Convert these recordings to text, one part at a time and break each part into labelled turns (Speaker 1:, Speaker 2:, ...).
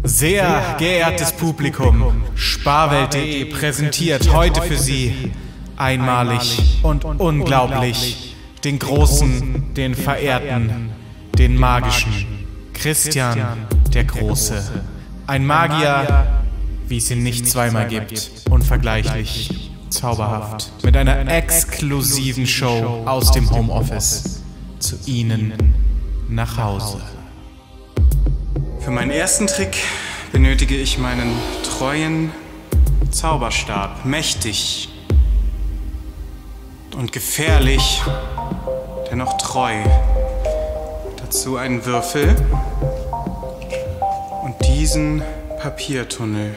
Speaker 1: Sehr geehrtes Publikum, Sparwelt.de präsentiert heute für Sie einmalig und unglaublich den großen, den verehrten, den magischen Christian der Große. Ein Magier, wie es ihn nicht zweimal gibt, unvergleichlich, zauberhaft, mit einer exklusiven Show aus dem Homeoffice zu Ihnen nach Hause. Für meinen ersten Trick benötige ich meinen treuen Zauberstab. Mächtig und gefährlich, dennoch treu. Dazu einen Würfel und diesen Papiertunnel.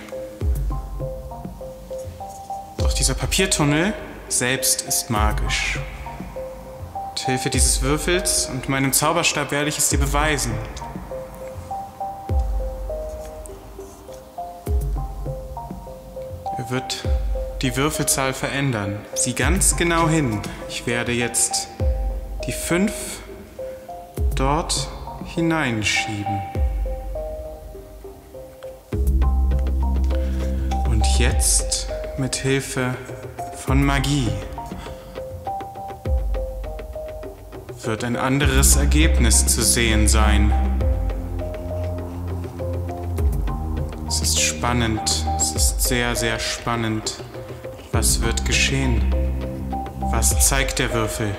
Speaker 1: Doch dieser Papiertunnel selbst ist magisch. Mit Hilfe dieses Würfels und meinem Zauberstab werde ich es dir beweisen. Er wird die Würfelzahl verändern. Sieh ganz genau hin. Ich werde jetzt die 5 dort hineinschieben. Und jetzt mit Hilfe von Magie wird ein anderes Ergebnis zu sehen sein. Es ist spannend, es ist sehr, sehr spannend. Was wird geschehen? Was zeigt der Würfel?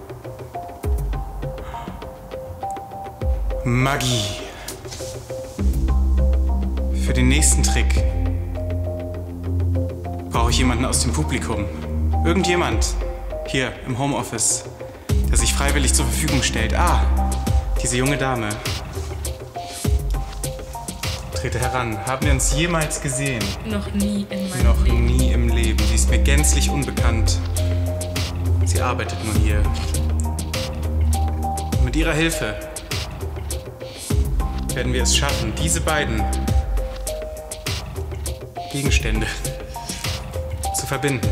Speaker 1: Magie. Für den nächsten Trick brauche ich jemanden aus dem Publikum. Irgendjemand hier im Homeoffice, der sich freiwillig zur Verfügung stellt. Ah, diese junge Dame. Trete heran. Haben wir uns jemals gesehen?
Speaker 2: Noch nie in meinem Leben.
Speaker 1: Noch nie im Leben. Sie ist mir gänzlich unbekannt. Sie arbeitet nur hier. Und mit ihrer Hilfe werden wir es schaffen, diese beiden Gegenstände zu verbinden.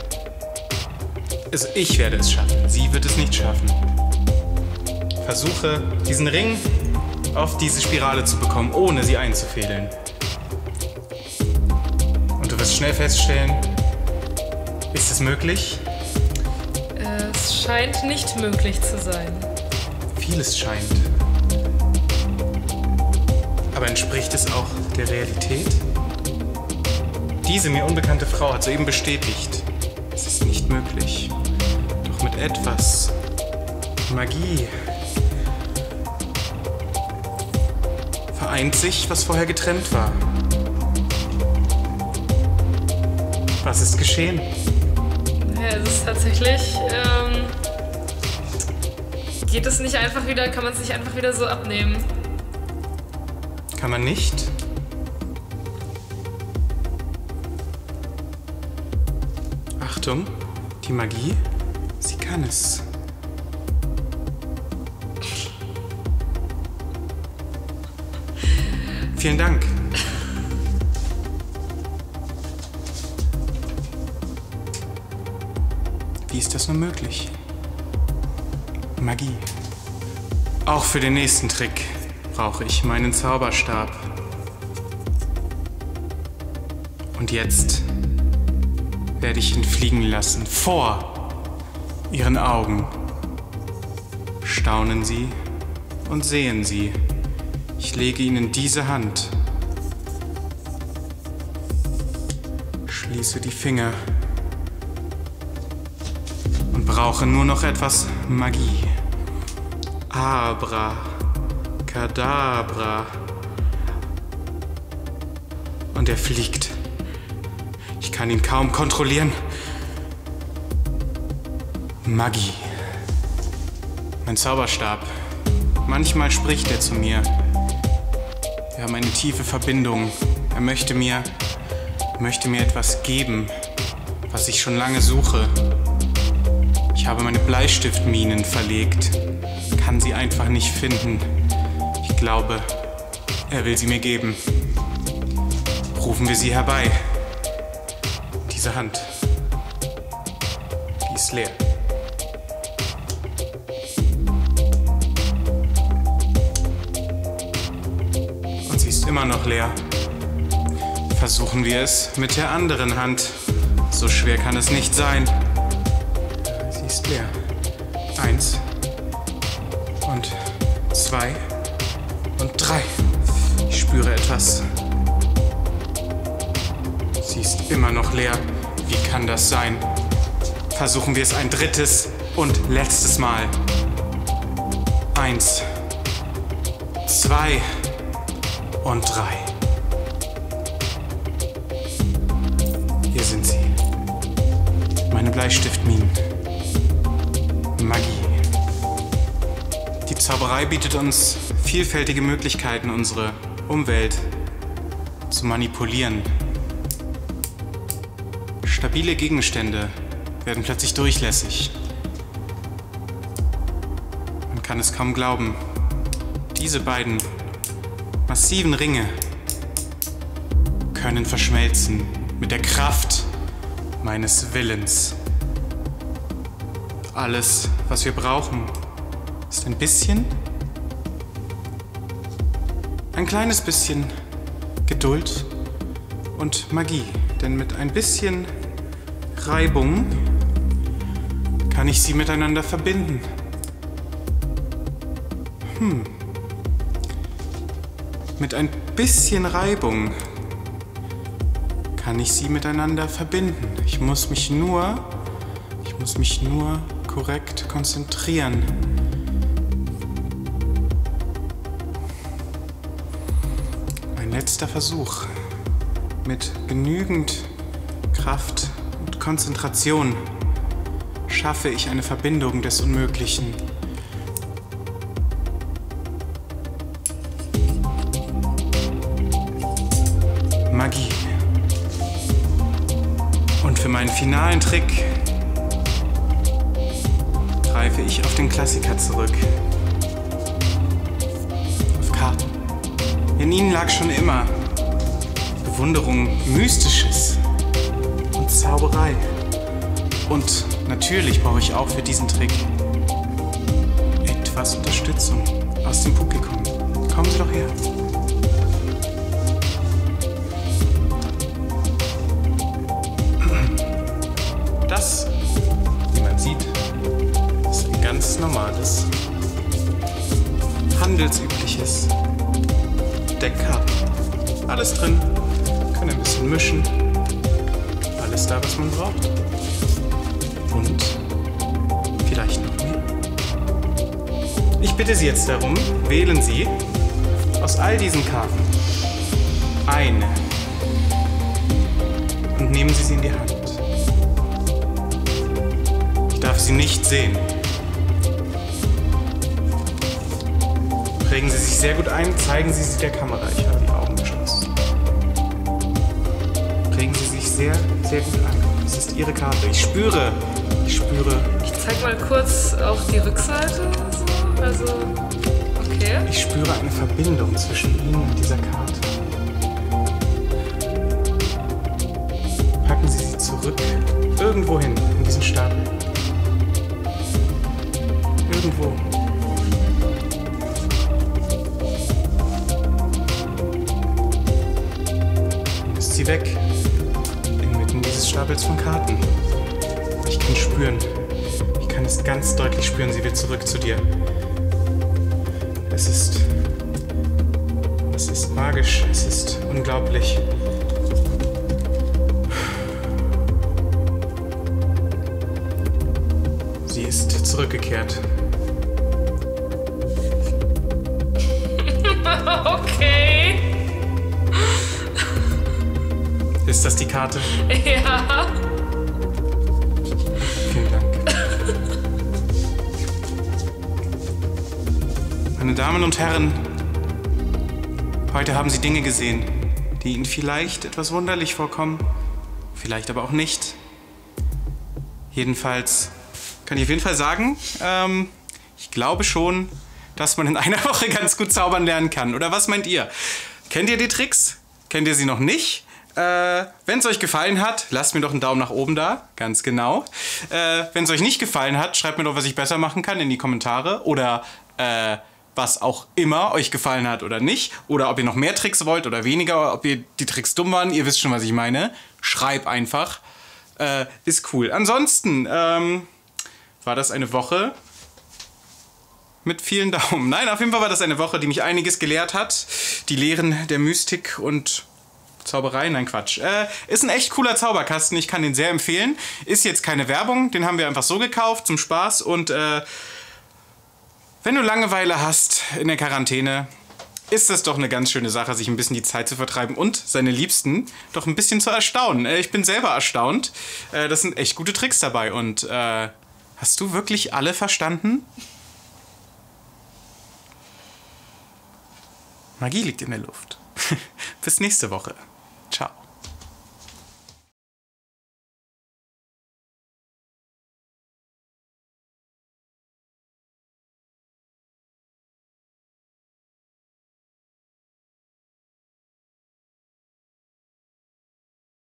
Speaker 1: Also ich werde es schaffen. Sie wird es nicht schaffen. Versuche, diesen Ring auf diese Spirale zu bekommen, ohne sie einzufädeln. Und du wirst schnell feststellen, ist es möglich?
Speaker 2: Es scheint nicht möglich zu sein.
Speaker 1: Vieles scheint. Aber entspricht es auch der Realität? Diese mir unbekannte Frau hat soeben bestätigt, es ist nicht möglich. Doch mit etwas Magie vereint sich, was vorher getrennt war. Was ist geschehen?
Speaker 2: Ja, es ist tatsächlich, geht es nicht einfach wieder, kann man es nicht einfach wieder so abnehmen?
Speaker 1: Kann man nicht? Achtung, die Magie, sie kann es. Vielen Dank. Wie ist das nur möglich? Magie. Auch für den nächsten Trick brauche ich meinen Zauberstab. Und jetzt werde ich ihn fliegen lassen. Vor Ihren Augen. Staunen Sie und sehen Sie. Ich lege Ihnen diese Hand. Schließe die Finger. Und brauche nur noch etwas Magie. Abracadabra. Und er fliegt. Ich kann ihn kaum kontrollieren. Magie. Mein Zauberstab. Manchmal spricht er zu mir. Wir haben eine tiefe Verbindung. Er möchte mir etwas geben, was ich schon lange suche. Ich habe meine Bleistiftminen verlegt, kann sie einfach nicht finden. Ich glaube, er will sie mir geben. Rufen wir sie herbei. Diese Hand, die ist leer. Und siehst du immer noch leer. Versuchen wir es mit der anderen Hand. So schwer kann es nicht sein. Sie ist leer. 1 und 2 und 3. Ich spüre etwas. Sie ist immer noch leer. Wie kann das sein? Versuchen wir es ein drittes und letztes Mal. 1, 2 und 3. Hier sind sie. Meine Bleistiftminen. Magie. Die Zauberei bietet uns vielfältige Möglichkeiten, unsere Umwelt zu manipulieren. Stabile Gegenstände werden plötzlich durchlässig. Man kann es kaum glauben. Diese beiden massiven Ringe können verschmelzen mit der Kraft meines Willens. Alles, was wir brauchen, ist ein kleines bisschen Geduld und Magie. Denn mit ein bisschen Reibung kann ich sie miteinander verbinden. Mit ein bisschen Reibung kann ich sie miteinander verbinden. Ich muss mich nur korrekt konzentrieren. Ein letzter Versuch. Mit genügend Kraft und Konzentration schaffe ich eine Verbindung des Unmöglichen. Magie. Und für meinen finalen Trick greife ich auf den Klassiker zurück. Auf Karten. In ihnen lag schon immer Bewunderung, Mystisches und Zauberei. Und natürlich brauche ich auch für diesen Trick etwas Unterstützung aus dem Publikum. Kommen Sie doch her. Das, wie man sieht, ist ein ganz normales, handelsübliches Deckkarten. Alles drin, können ein bisschen mischen. Alles da, was man braucht. Und vielleicht noch mehr. Ich bitte Sie jetzt darum, wählen Sie aus all diesen Karten eine und nehmen Sie sie in die Hand. Ich darf sie nicht sehen. Prägen Sie sich sehr gut ein, zeigen Sie sie der Kamera. Ich habe die Augen geschlossen. Prägen Sie sich sehr, sehr gut ein. Das ist Ihre Karte. Ich spüre. Ich
Speaker 2: zeig mal kurz auf die Rückseite. So. Also, okay.
Speaker 1: Ich spüre eine Verbindung zwischen Ihnen und dieser Karte. Packen Sie sie zurück. Irgendwo hin, in diesen Stapel. Irgendwo. Dann ist sie weg. Inmitten dieses Stapels von Karten. Ich kann spüren. Ich kann es ganz deutlich spüren. Sie will zurück zu dir. Es ist magisch. Es ist unglaublich. Sie ist zurückgekehrt.
Speaker 2: Okay.
Speaker 1: Ist das die Karte?
Speaker 2: Ja.
Speaker 1: Vielen Dank. Meine Damen und Herren, heute haben Sie Dinge gesehen, die Ihnen vielleicht etwas wunderlich vorkommen, vielleicht aber auch nicht. Jedenfalls kann ich auf jeden Fall sagen, ich glaube schon, dass man in einer Woche ganz gut zaubern lernen kann. Oder was meint ihr? Kennt ihr die Tricks? Kennt ihr sie noch nicht? Wenn es euch gefallen hat, lasst mir doch einen Daumen nach oben da. Ganz genau. Wenn es euch nicht gefallen hat, schreibt mir doch, was ich besser machen kann in die Kommentare. Oder was auch immer euch gefallen hat oder nicht. Oder ob ihr noch mehr Tricks wollt oder weniger. Oder ob ihr die Tricks dumm waren. Ihr wisst schon, was ich meine. Schreib einfach. Ist cool. Ansonsten war das eine Woche mit vielen Daumen. Nein, auf jeden Fall war das eine Woche, die mich einiges gelehrt hat. Die Lehren der Mystik und Zauberei. Nein, Quatsch. Ist ein echt cooler Zauberkasten. Ich kann den sehr empfehlen. Ist jetzt keine Werbung. Den haben wir einfach so gekauft zum Spaß. Und wenn du Langeweile hast in der Quarantäne, ist das doch eine ganz schöne Sache, sich ein bisschen die Zeit zu vertreiben und seine Liebsten doch ein bisschen zu erstaunen. Ich bin selber erstaunt. Das sind echt gute Tricks dabei. Und hast du wirklich alle verstanden? Magie liegt in der Luft. Bis nächste Woche.